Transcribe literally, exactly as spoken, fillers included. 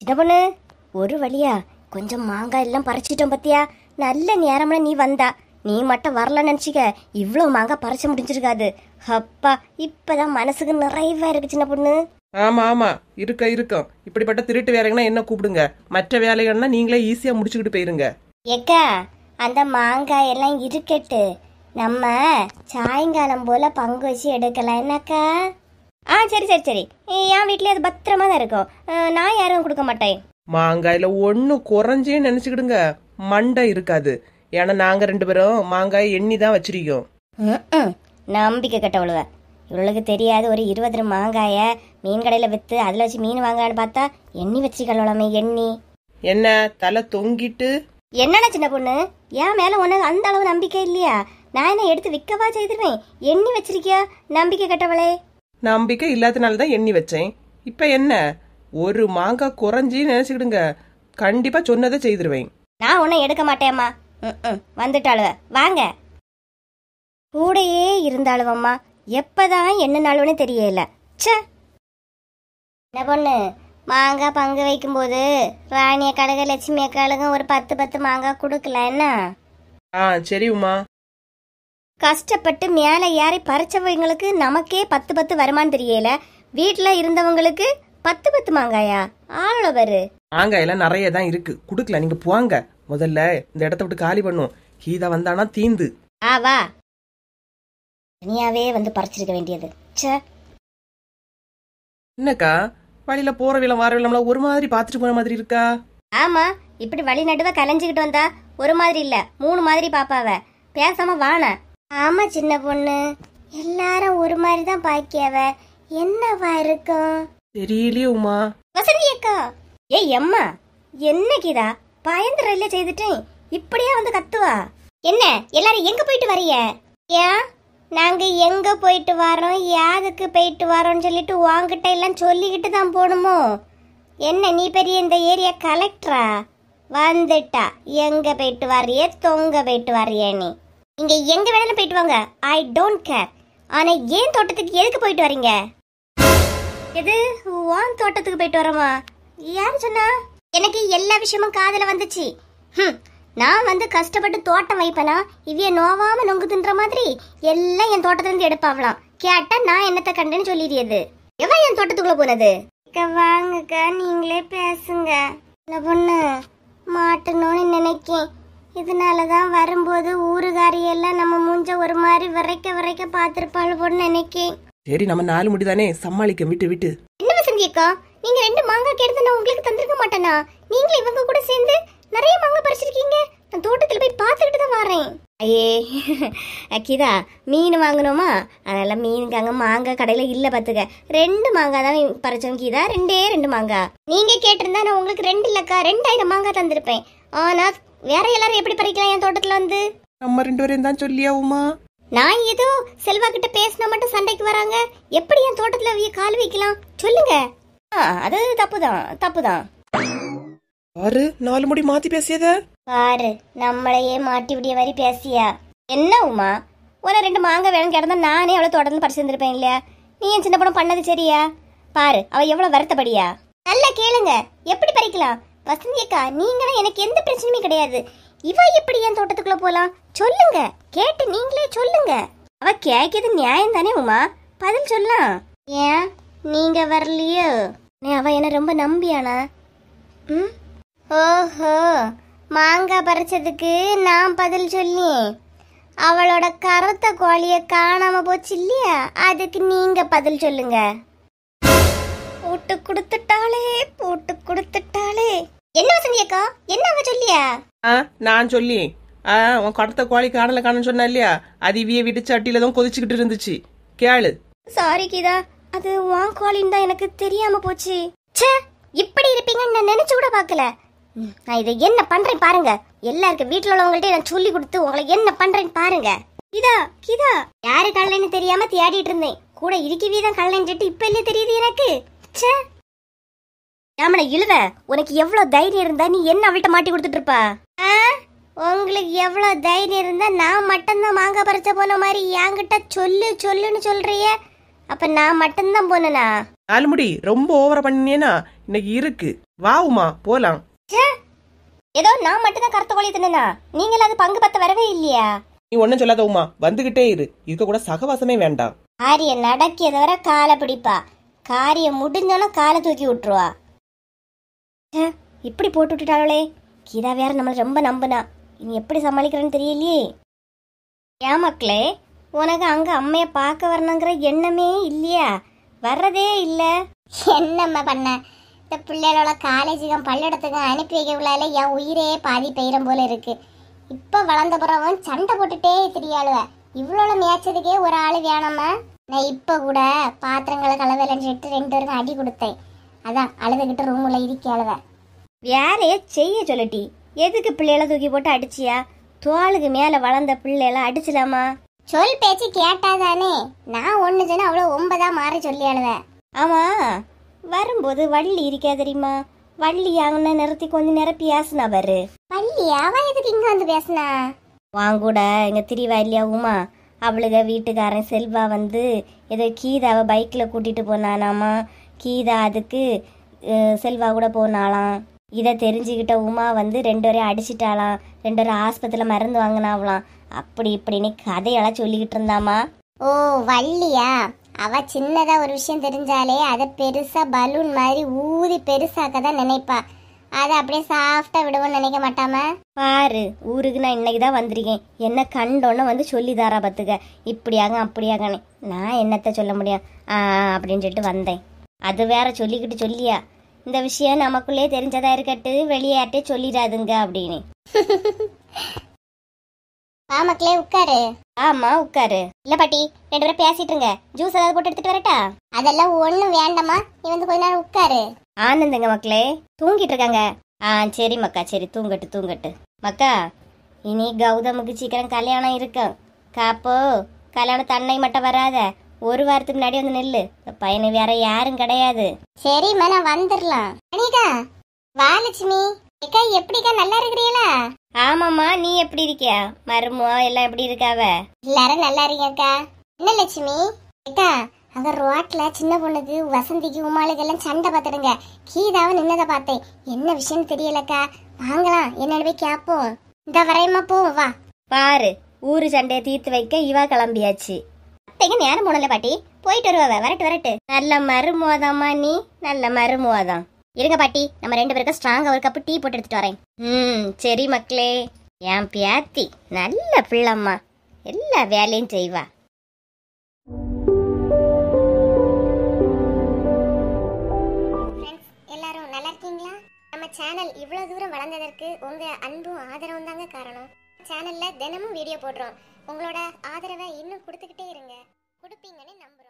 சின்ன பொண்ணு, ஒரு வழியா கொஞ்சம் மாங்காய் எல்லாம் பறிச்சிட்டோம் பத்தியா. நல்ல நேரம்ல நீ வந்தா. நீ மட்டும் வரலன்னு நினைச்சிக்க, இவ்வளவு மாங்காய் பறிச்ச முடிஞ்சிருக்காது. அப்பா, இப்பதான் மனசுக்கு நிறைவா இருக்கு சின்ன பொண்ணு. ஆமா ஆமா, இருக்க இருக்கும். இப்படிப்பட்ட திருட்டு வேலைங்கன்னா என்ன கூப்பிடுங்க, மற்ற வேலைகள்னா நீங்களே ஈஸியா முடிச்சுக்கிட்டு போயிருங்க. ஏக்கா, அந்த மாங்காய் எல்லாம் இருக்கட்டு, நம்ம சாயங்காலம் போல பங்கு வச்சு எடுக்கலாம் என்னக்கா? ஆ சரி சரி சரி, என் வீட்லயே அது பத்திரமா தான் இருக்கும். நான் யாரும் கொடுக்க மாட்டேன். மாங்காயில ஒண்ணு குறைஞ்சே நினைச்சுக்கிடுங்க, மண்டை இருக்காது. ஏன்னா நாங்க ரெண்டு பேரும் மாங்காய் எண்ணி தான் வச்சிருக்கோம். நம்பிக்கை கட்டவளுவ. இவளுக்கு தெரியாது ஒரு இருபது மாங்காய மீன் கடையில வித்து அதுல வச்சு மீன் வாங்கலான்னு பார்த்தா எண்ணி வச்சிருக்கலாமே. எண்ணி என்ன தலை தொங்கிட்டு? என்னடா சின்ன பொண்ணு, ஏன் மேல உனக்கு அந்த அளவு நம்பிக்கை இல்லையா? நான் என்ன எடுத்து விற்கவா செய்திருவேன்? எண்ணி வச்சிருக்கியா நம்பிக்கை கட்டவளே? நம்பிக்கை இல்லாதனாலதான் எண்ணி வச்சேன். இப்ப என்ன, ஒரு மாங்காய் குறைஞ்சி நினைச்சுக்கிடுங்க, கண்டிப்பா சொன்னதை செய்திருவேன். நான் உன்னை எடுக்க மாட்டேம்மா. ம் வந்துட்டாளுவ, வாங்க. கூடையே இருந்தாளுவம்மா, எப்பதான் என்ன நாளுன்னு தெரியல. சே, என்ன பொண்ணு, மாங்காய் பங்கு வைக்கும் போது ராணிய கழுக லட்சுமி அக்காளுக்கும் ஒரு பத்து பத்து மாங்காய் கொடுக்கல என்ன? ஆ சரி உமா. கஷ்டப்பட்டு மேல ஏறி பறிச்சவங்களுக்கு நமக்கே பத்து பத்து வருமானு தெரியல, வீட்டுல இருந்தவங்களுக்கு பத்து பத்து மாங்காயா? ஆளோட பாரு. மாங்காய் எல்லாம் நிறைய தான் இருக்கு, குடுக்கல. நீங்க போங்க, முதல்ல இந்த இடத்த விட்டு காலி பண்ணும். கீதா வந்தானா தீந்து. ஆ வா, தனியாவே வந்து பறிச்சிருக்க வேண்டியது. சே, என்னக்கா வழியில போற விலம் வார விலம்லாம் ஒரு மாதிரி பாத்துட்டு போன மாதிரி இருக்கா? ஆமா, இப்படி வழி நடுவ கலைஞ்சுக்கிட்டு வந்தா ஒரு மாதிரி இல்ல, மூணு மாதிரி பாப்பாவ. பேசாம வான. ஆமா சின்ன பொண்ணு, எல்லாரும் ஒரு மாதிரி தான் பாக்கியாவ. என்னவா இருக்கும் தெரியலையே உமா. வசந்தி அக்கா, ஏய் அம்மா, என்னக்கிதா பயந்து ரயில செய்துட்டேன், இப்படியா வந்து கத்துவா? என்ன எல்லாரும் எங்க போயிட்டு வரீங்க? ஏன் நாங்க எங்க போயிட்டு வரோம், யாருக்கு போயிட்டு வரோம்னு சொல்லிட்டு வாங்கிட்ட எல்லாம் சொல்லிக்கிட்டு தான் போகணுமோ? என்ன நீ பெரிய இந்த ஏரியா கலெக்டரா? வந்துட்டா எங்க போயிட்டு வர்றிய, தொங்க போயிட்டு வர்றிய? நீ நீங்க எங்க வேணாலும் போயிட்டு வாங்க, ஐ டோன்ட் கேர். ஆனா ஏன் தோட்டத்துக்கு எதுக்கு போயிட்டு வரீங்க? எது வான் தோட்டத்துக்கு போயிட்டு வரமா? யாரு சொன்னா? எனக்கு எல்லா விஷயமும் காதுல வந்துச்சு. ஹம், நான் வந்து கஷ்டப்பட்டு தோட்டம் வைப்பேனா இவ்விய நோவாம நொங்கு தின்ற மாதிரி எல்லாம் என் தோட்டத்துல இருந்து எடுப்பாவலாம். கேட்டா நான் என்னத்தை கண்டுன்னு சொல்லிடுறது. எவ என் தோட்டத்துக்குள்ள போனது? வாங்குக்க, நீங்களே பேசுங்க. பொண்ணு மாட்டணும்னு நினைக்கேன், இதனாலதான் வரும்போது ஊருகாரியெல்லாம் நம்ம மூஞ்ச ஒரு மாதிரி விரைக்க விரைக்க பாத்திருப்பாள் பொண்ணு நினைக்கேன். சரி, நம்ம நாலு முடிதானே சமாளிக்க. விட்டு விட்டு என்ன வசந்தி அக்கா, நீங்க ரெண்டு மாங்காய் கெடுத்து நான் உங்களுக்கு தந்திருக்க மாட்டேனா? நீங்களும் இவங்க கூட சேர்ந்து நிறைய மாங்காய் பறிச்சிருக்கீங்க. நான் தோட்டத்துல போய் பார்த்துக்கிட்டு தான் வரேன். ஐயே அக்கிதா, மீன் வாங்கணுமா? அதனால மீனுக்கு அங்க மாங்காய் கடையில இல்ல பாத்துக்க. ரெண்டு மாங்காய் தான் பறிச்சோம் கீதா, ரெண்டே ரெண்டு மாங்காய். நீங்க கேட்டிருந்தா நான் உங்களுக்கு ரெண்டு இல்லக்கா ரெண்டாயிரம் மாங்காய் தந்திருப்பேன். ஆனா வேற எல்லாரும் எப்படி பறிக்கலாம் என் தோட்டத்துல வந்து? நம்ம ரெண்டு பேரும் தான் சொல்லியா உமா? நான் ஏதோ செல்வா கிட்ட பேசினா மட்டும் சண்டைக்கு வராங்க. எப்படி என் தோட்டத்துல கால் வைக்கலாம் சொல்லுங்க? அது தப்புதான் தப்புதான். பாரு, நாலு முடி மாத்தி பேசியத பாரு, நம்மளையே மாட்டி விடிய வரி பேசியா? என்ன உமா, ஒரு ரெண்டு மாங்காய் வேணும் கிடந்தா நானே அவளை தொடர்ந்து பறிச்சு இருந்திருப்பேன் இல்லையா? நீ என் சின்ன படம் பண்ணது சரியா? பாரு, அவ எவ்வளவு வருத்தப்படியா. நல்லா கேளுங்க, எப்படி பறிக்கலாம்? வசந்தி அக்கா, நீங்களும் எனக்கு எந்த பிரச்சனையுமே கிடையாது. இவ எப்படி என் தோட்டத்துக்குள்ள போலாம் சொல்லுங்க, கேட்டு நீங்களே சொல்லுங்க. அவ கேட்கிறது நியாயம் தானே உமா, பதில் சொல்லலாம். ஏன் நீங்க வரலையோ? அவ என்ன ரொம்ப நம்பியானா? ம், ஓஹோ, மாங்காய் பறிச்சதுக்கு நான் பதில் சொல்லி அவளோட கருத்த கோழிய காணாம போச்சு இல்லையா, அதுக்கு நீங்க பதில் சொல்லுங்க. போட்டு கொடுத்துட்டாளே போட்டு கொடுத்துட்டாளே. என்ன வசந்தி அக்கா, என்ன அவ சொல்லியா? நான் சொல்லி உன் கடத்த கோழி காணல காணன்னு சொன்ன இல்லையா, அது இவிய வீட்டு சட்டியில தான் கொதிச்சுக்கிட்டு இருந்துச்சு. கேளு. சாரி கீதா, அது வான் கோழின்னு தான் எனக்கு தெரியாம போச்சு. ச்சே, இப்படி இருப்பீங்கன்னு நான் நினைச்சு கூட பாக்கல. நான் இதை என்ன பண்றேன் பாருங்க. எல்லாருக்கும் வீட்டுல உள்ளவங்கள்ட்ட நான் சொல்லி கொடுத்து உங்களை என்ன பண்றேன்னு பாருங்க. கீதா கீதா, யாரு கல்லன்னு தெரியாம தேடிட்டு இருந்தேன். கூட இருக்கவே தான் கல்லன்ட்டு இப்ப இல்ல தெரியுது எனக்கு. ச்சே, யாமனை இழுவ, உனக்கு எவ்வளவு தைரியம் இருந்தா நீ என்ன அவள்கிட்ட மாட்டி கொடுத்துட்டு இருப்பா? உங்களுக்கு எவ்வளவு தைரியம் இருந்தா நான் மட்டும்தான் மாங்காய் பறிச்ச போன மாதிரி என்கிட்ட சொல்லு சொல்லுன்னு சொல்றிய? அப்ப நான் மட்டும்தான் போனா? நாலு முடி ரொம்ப ஓவரா பண்ணினேனா இன்னைக்கு இருக்கு. வா உமா போலாம். ஏதோ நான் மட்டும் தான் கருத்த கோழி தின்னா, நீங்கள அது பங்கு பத்த வரவே இல்லையா? நீ ஒன்னும் சொல்லாத உமா, வந்துகிட்டே இரு. இருக்க கூட சகவாசமே வேண்டாம். காரிய நடக்கியத வர காலை பிடிப்பா, காரியம் முடிஞ்சோன்னா காலை தூக்கி விட்டுருவா. இப்படி போட்டு விட்டுட்டாளே. கீதா வேற நம்மள ரொம்ப நம்புனா, இனி எப்படி சமாளிக்கிறேன்னு தெரியலையே. ஏன் மக்களே, உனக்கு அங்க அம்மைய பார்க்க வரணுங்கிற எண்ணமே இல்லையா? வர்றதே இல்ல. என்னம்மா பண்ண, இந்த பிள்ளைகளோட காலேஜுக்கும் பள்ளிடத்துக்கும் அனுப்பி வைக்கக்குள்ளால என் உயிரே பாதி பெயரம் போல இருக்கு. இப்ப வளர்ந்த பிறவன் சண்டை போட்டுட்டே தெரியாளுவ. இவ்வளோ மேய்ச்சதுக்கே ஒரு ஆள் வேணாமா? நான் இப்ப கூட பாத்திரங்களை கலவையிலன்னு சொல்லிட்டு ரெண்டு பேருக்கும் அடி கொடுத்தேன். அதான் அழுதுகிட்டு ரூமுல இருக்கி அழுவ. வேலைய செய்ய சொல்லட்டி, எதுக்கு பிள்ளைகளை தூக்கி போட்டு அடிச்சியா? தோளுக்கு மேல வளர்ந்த பிள்ளைகளை அடிச்சலாமா? சொல் பேச்சு கேட்டாதானே. நான் ஒண்ணு சொன்னா அவ்வளோ ஒன்பதா மாறி சொல்லி அழுவ. ஆமா, வரும்போது வள்ளி இருக்கா தெரியுமா? வள்ளி அங்க நிறுத்தி கொஞ்சம் நிரப்பி பேசினா பாரு. வள்ளி அவ எதுக்கு இங்க வந்து பேசினா? வாங்கூட இங்க திரிவா இல்லையா உமா, அவளுக வீட்டுக்காரன் செல்வா வந்து ஏதோ கீதாவை பைக்கில் கூட்டிட்டு போனானாமா. கீதா அதுக்கு செல்வா கூட போனாலாம். இதை தெரிஞ்சுக்கிட்ட உமா வந்து ரெண்டு பேரையும் அடிச்சிட்டாலாம். ரெண்டு பேரும் ஆஸ்பத்திரியில் மருந்து வாங்கினாவலாம். அப்படி இப்படின்னு கதையெல்லாம் சொல்லிக்கிட்டு இருந்தாமா. ஓ வள்ளியா? அவ சின்னதா ஒரு விஷயம் தெரிஞ்சாலே அதை பெருசா பலூன் மாதிரி ஊதி பெருசாக்க தான் நினைப்பா. அதை அப்படியே சாஃப்டா விடுவோம்னு நினைக்க மாட்டாம. பாரு, ஊருக்கு நான் இன்னைக்கு தான் வந்திருக்கேன். என்ன கண்டோன்னு வந்து சொல்லி தாரா பத்துக்க, இப்படியாக அப்படியாகனே. நான் என்னத்த சொல்ல முடியும் ஆ அப்படின்னு சொல்லிட்டு வந்தேன். அது வேற சொல்லிக்கிட்டு சொல்லியா, இந்த விஷயம் நமக்குள்ளே தெரிஞ்சதா இருக்கட்டு, வெளியாட்டே சொல்லிடாதுங்க அப்படின்னு. மக்களே உட்காரு. ஆமா உட்காரு. இல்ல பாட்டி, ரெண்டு பேரும் பேசிட்டு இருங்க. ஜூஸ் ஏதாவது போட்டு எடுத்துட்டு வரட்டா? அதெல்லாம் ஒண்ணும் வேண்டாமா, நீ வந்து கொஞ்ச நேரம் உட்காரு. ஆனந்தங்க மக்களே, தூங்கிட்டு இருக்காங்க. ஆ சரி மக்கா, சரி தூங்கட்டு தூங்கட்டு. மக்கா, இனி கௌதமுக்கு சீக்கிரம் கல்யாணம் இருக்கு. காப்போ கல்யாணம் தன்னை மட்டும் வராத, ஒரு வாரத்துக்கு முன்னாடி வந்து நெல்லு. பையனு வேற யாரும் கிடையாது. சரிம்மா, நான் வந்துடலாம். அனிகா வாலட்சுமி அக்கா, எப்படிக்கா நல்லா இருக்கிறீங்களா? ஆமாம்மா, நீ எப்படி இருக்கியா? மருமோ எல்லாம் எப்படி இருக்காவ? எல்லாரும் நல்லா இருக்கேன்க்கா. என்ன லட்சுமி அக்கா, அங்க ரோட்ல சின்ன பொண்ணுக்கு வசந்திக்கு உமாளுக்கு எல்லாம் சண்டை பார்த்துடுங்க. கீதாவை நின்னதை பார்த்தேன். என்ன விஷயம்னு தெரியலக்கா. வாங்கலாம், என்னோட போய் கேப்போம். இந்த வரையமா போவோம் வா. பாரு, ஊரு சண்டையை தீர்த்து வைக்க இவா கிளம்பியாச்சு. அத்தைக்கு நேரம் போனல பாட்டி, போயிட்டு வருவாவ. வரட்டு வரட்டு. நல்ல மருமோதாம்மா நீ, நல்ல மருமோதான். இருங்க பாட்டி, நம்ம ரெண்டு பேருக்கும் ஸ்ட்ராங்கா ஒரு கப்பு டீ போட்டு எடுத்துட்டு வரேன். ம் சரி மக்களே. என் பியாத்தி நல்ல பிள்ளம்மா, எல்லா வேலையும் செய்வா. எல்லாரும் நல்லா இருக்கீங்களா? நம்ம சேனல் இவ்வளவு தூரம் வளர்ந்ததற்கு உங்க அன்பும் ஆதரவும் தாங்க காரணம். சேனல்ல தினமும் வீடியோ போடுறோம். உங்களோட ஆதரவை இன்னும் கொடுத்துக்கிட்டே இருங்க. கொடுப்பீங்கன்னு நம்ப